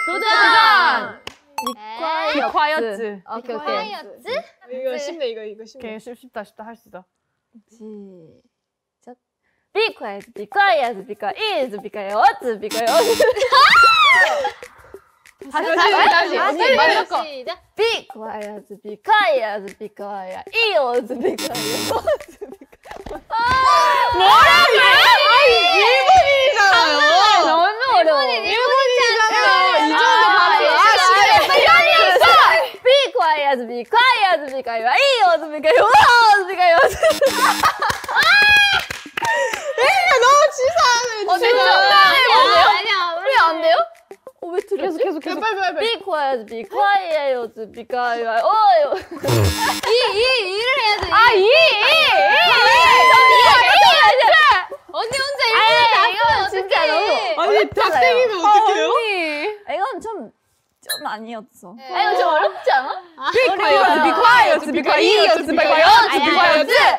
도전! 비콰이어츠. 오케이, 오케이. 이거 쉽네, 이거 쉽네. 오케이, 쉽다, 할 수 있다. 시작. Be quiet, be quiet, be quiet, be quiet, be quiet. 다시. 언니 맞았어. 시작. Be quiet, be quiet, be quiet, ears, be quiet. 뭐라고요? 아니, 일본인이잖아요. 너무 어려워. 일본인이잖아요. 이 정도 바로. Be quiet, be quiet, be quiet, ears, be quiet, be quiet. 너무 치사하네, 진짜. 아니야. 왜 안 돼요? 왜 틀렸지? 계속. 빨리. Be quiet, be quiet, be quiet. 이를 해야 돼. 언니 혼자 이거 진짜 너무. 아니, 닭땡이면 어떡해요? 이건 좀 아니었어. 이거 좀 어렵지 않아? 비콰이어츠, 비콰이어츠, 비콰이어츠, 비콰이어츠.